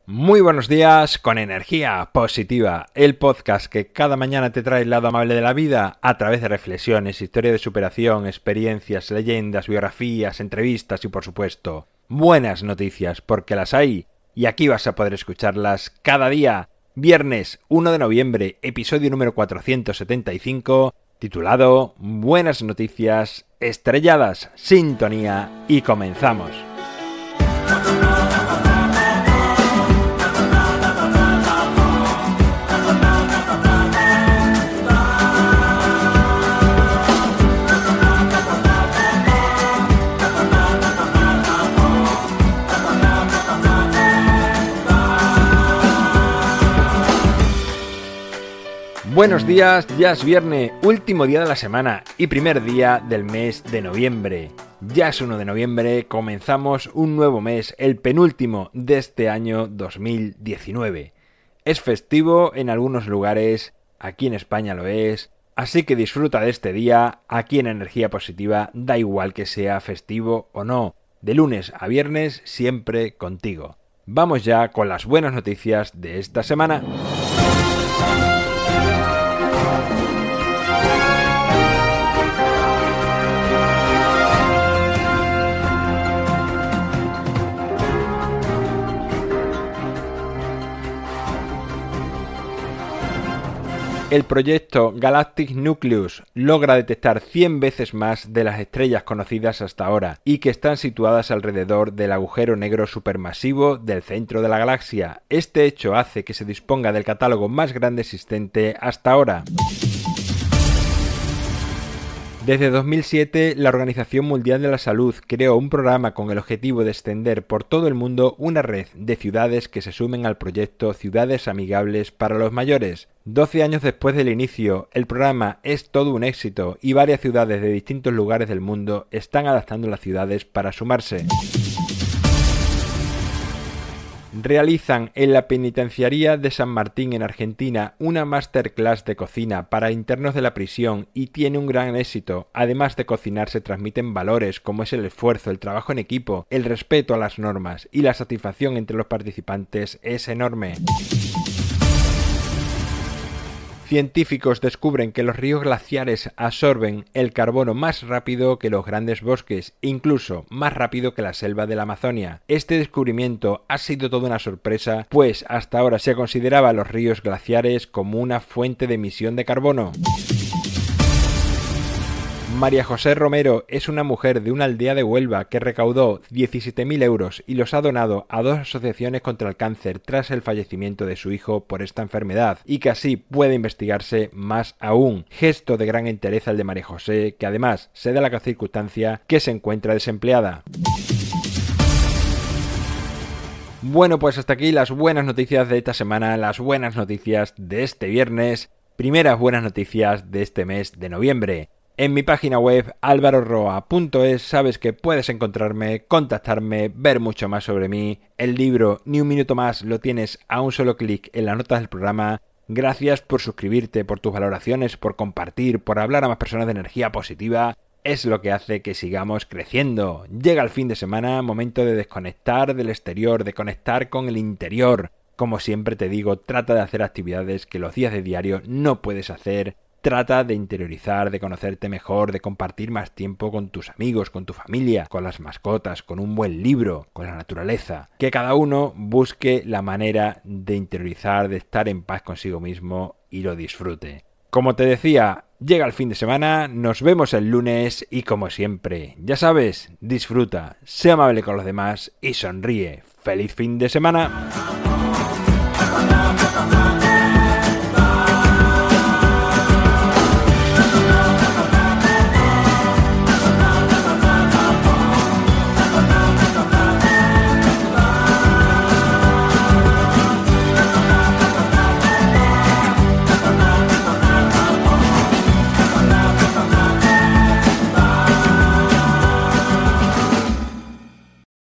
Muy buenos días con energía positiva, el podcast que cada mañana te trae el lado amable de la vida a través de reflexiones, historia de superación, experiencias, leyendas, biografías, entrevistas y por supuesto, buenas noticias porque las hay y aquí vas a poder escucharlas cada día. Viernes 1 de noviembre, episodio número 475, titulado Buenas noticias estrelladas, sintonía y comenzamos. Buenos días, ya es viernes, último día de la semana y primer día del mes de noviembre. Ya es 1 de noviembre, comenzamos un nuevo mes, el penúltimo de este año 2019. Es festivo en algunos lugares, aquí en España lo es, así que disfruta de este día, aquí en Energía Positiva, da igual que sea festivo o no, de lunes a viernes siempre contigo. Vamos ya con las buenas noticias de esta semana. El proyecto Galactic Nucleus logra detectar 100 veces más de las estrellas conocidas hasta ahora y que están situadas alrededor del agujero negro supermasivo del centro de la galaxia. Este hecho hace que se disponga del catálogo más grande existente hasta ahora. Desde 2007, la Organización Mundial de la Salud creó un programa con el objetivo de extender por todo el mundo una red de ciudades que se sumen al proyecto Ciudades Amigables para los Mayores. 12 años después del inicio, el programa es todo un éxito y varias ciudades de distintos lugares del mundo están adaptando las ciudades para sumarse. Realizan en la penitenciaría de San Martín en Argentina una masterclass de cocina para internos de la prisión y tiene un gran éxito. Además de cocinar se transmiten valores como es el esfuerzo, el trabajo en equipo, el respeto a las normas y la satisfacción entre los participantes es enorme. Científicos descubren que los ríos glaciares absorben el carbono más rápido que los grandes bosques, incluso más rápido que la selva de la Amazonia. Este descubrimiento ha sido toda una sorpresa, pues hasta ahora se consideraba a los ríos glaciares como una fuente de emisión de carbono. María José Romero es una mujer de una aldea de Huelva que recaudó 17.000 euros y los ha donado a 2 asociaciones contra el cáncer tras el fallecimiento de su hijo por esta enfermedad y que así puede investigarse más aún. Gesto de gran entereza el de María José, que además se da la circunstancia que se encuentra desempleada. Bueno, pues hasta aquí las buenas noticias de esta semana, las buenas noticias de este viernes, primeras buenas noticias de este mes de noviembre. En mi página web alvaroroa.es sabes que puedes encontrarme, contactarme, ver mucho más sobre mí. El libro Ni un minuto más lo tienes a un solo clic en las notas del programa. Gracias por suscribirte, por tus valoraciones, por compartir, por hablar a más personas de energía positiva. Es lo que hace que sigamos creciendo. Llega el fin de semana, momento de desconectar del exterior, de conectar con el interior. Como siempre te digo, trata de hacer actividades que los días de diario no puedes hacer. Trata de interiorizar, de conocerte mejor, de compartir más tiempo con tus amigos, con tu familia, con las mascotas, con un buen libro, con la naturaleza. Que cada uno busque la manera de interiorizar, de estar en paz consigo mismo y lo disfrute. Como te decía, llega el fin de semana, nos vemos el lunes y como siempre, ya sabes, disfruta, sé amable con los demás y sonríe. ¡Feliz fin de semana!